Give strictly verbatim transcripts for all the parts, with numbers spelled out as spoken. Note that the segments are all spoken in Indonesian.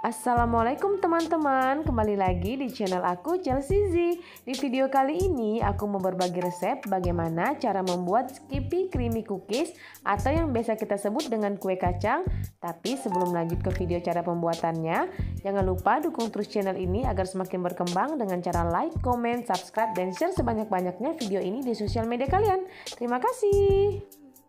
Assalamualaikum teman-teman, kembali lagi di channel aku Chelsea Z. Di video kali ini aku mau berbagi resep bagaimana cara membuat skippy creamy cookies atau yang biasa kita sebut dengan kue kacang. Tapi sebelum lanjut ke video cara pembuatannya, jangan lupa dukung terus channel ini agar semakin berkembang dengan cara like, comment, subscribe, dan share sebanyak-banyaknya video ini di sosial media kalian. Terima kasih.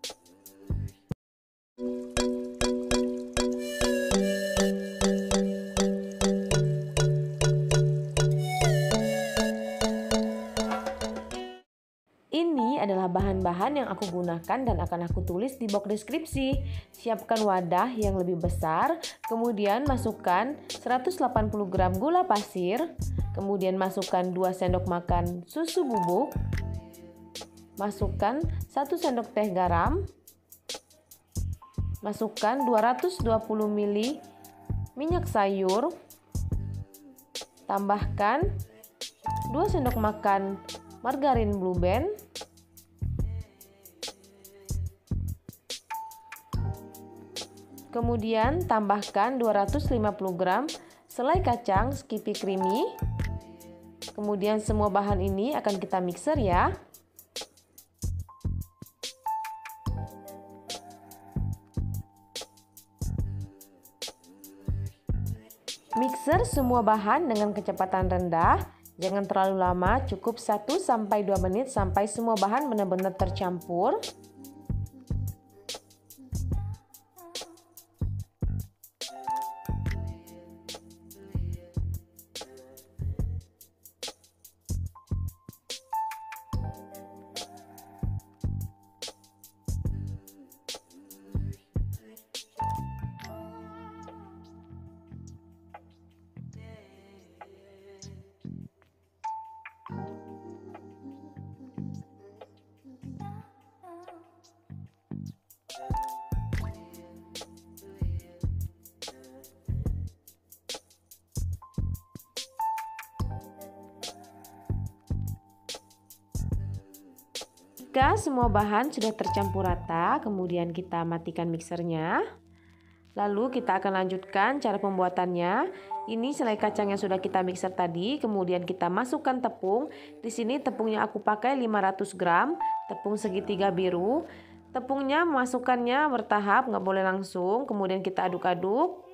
Ini adalah bahan-bahan yang aku gunakan dan akan aku tulis di box deskripsi. Siapkan wadah yang lebih besar, kemudian masukkan seratus delapan puluh gram gula pasir, kemudian masukkan dua sendok makan susu bubuk, masukkan satu sendok teh garam, masukkan dua ratus dua puluh mililiter minyak sayur, tambahkan dua sendok makan margarin Blue Band, kemudian tambahkan dua ratus lima puluh gram selai kacang skippy creamy. Kemudian semua bahan ini akan kita mixer ya. Mixer semua bahan dengan kecepatan rendah. Jangan terlalu lama, cukup satu sampai dua menit sampai semua bahan benar-benar tercampur. Jika semua bahan sudah tercampur rata, kemudian kita matikan mixernya. Lalu kita akan lanjutkan cara pembuatannya. Ini selai kacang yang sudah kita mixer tadi, kemudian kita masukkan tepung. Di sini tepungnya aku pakai lima ratus gram, tepung segitiga biru. Tepungnya masukkannya bertahap, nggak boleh langsung. Kemudian kita aduk-aduk.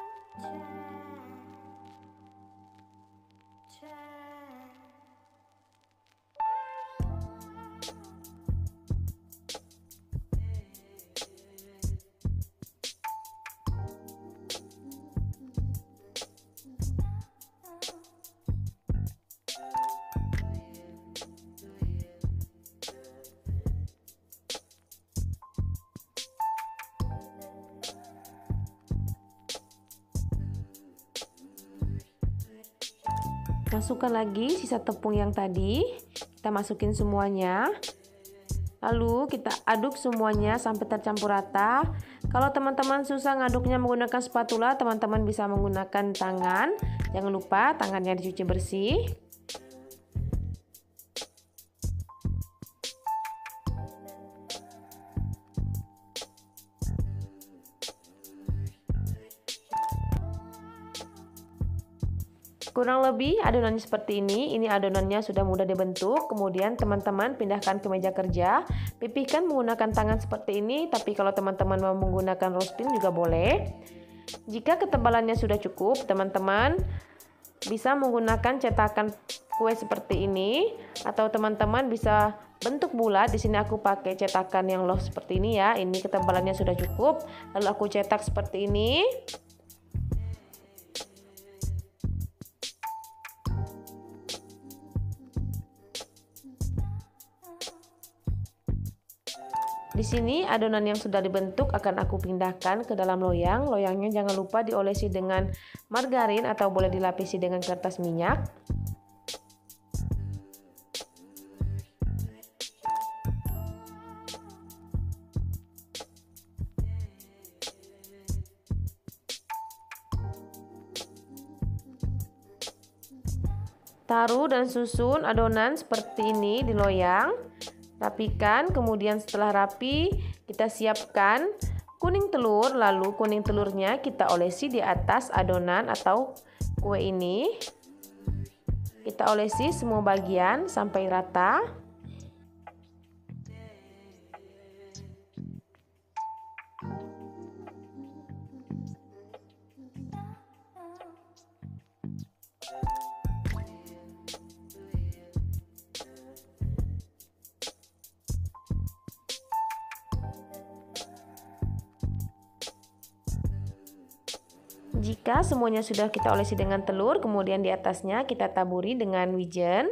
Masukkan lagi sisa tepung yang tadi, kita masukin semuanya. Lalu kita aduk semuanya sampai tercampur rata. Kalau teman-teman susah ngaduknya menggunakan spatula, teman-teman bisa menggunakan tangan. Jangan lupa tangannya dicuci bersih. Kurang lebih adonannya seperti ini. Ini adonannya sudah mudah dibentuk. Kemudian teman-teman pindahkan ke meja kerja. Pipihkan menggunakan tangan seperti ini. Tapi kalau teman-teman mau menggunakan roll spin juga boleh. Jika ketebalannya sudah cukup, teman-teman bisa menggunakan cetakan kue seperti ini. Atau teman-teman bisa bentuk bulat. Di sini aku pakai cetakan yang loaf seperti ini ya. Ini ketebalannya sudah cukup. Lalu aku cetak seperti ini. Di sini adonan yang sudah dibentuk akan aku pindahkan ke dalam loyang. Loyangnya jangan lupa diolesi dengan margarin atau boleh dilapisi dengan kertas minyak. Taruh dan susun adonan seperti ini di loyang. Rapikan, kemudian setelah rapi kita siapkan kuning telur, lalu kuning telurnya kita olesi di atas adonan atau kue ini. Kita olesi semua bagian sampai rata. Jika semuanya sudah kita olesi dengan telur, kemudian di atasnya kita taburi dengan wijen.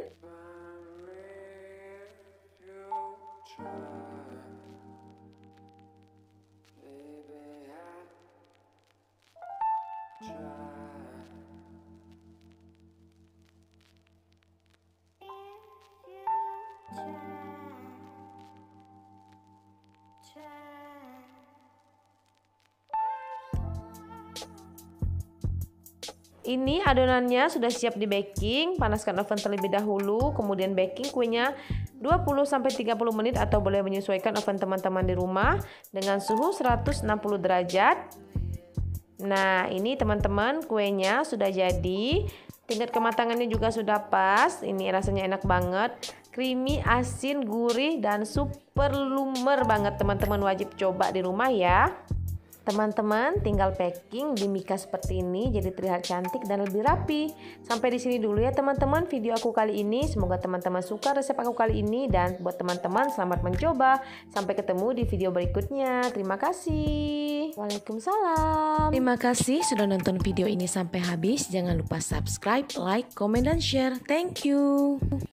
Ini adonannya sudah siap di baking. Panaskan oven terlebih dahulu, kemudian baking kuenya dua puluh sampai tiga puluh menit atau boleh menyesuaikan oven teman-teman di rumah dengan suhu seratus enam puluh derajat. Nah, ini teman-teman kuenya sudah jadi. Tingkat kematangannya juga sudah pas. Ini rasanya enak banget. Creamy, asin, gurih, dan super lumer banget. Teman-teman wajib coba di rumah ya. Teman-teman tinggal packing di mika seperti ini jadi terlihat cantik dan lebih rapi. Sampai di sini dulu ya teman-teman video aku kali ini. Semoga teman-teman suka resep aku kali ini, dan buat teman-teman selamat mencoba. Sampai ketemu di video berikutnya. Terima kasih. Waalaikumsalam. Terima kasih sudah nonton video ini sampai habis. Jangan lupa subscribe, like, comment, dan share. Thank you.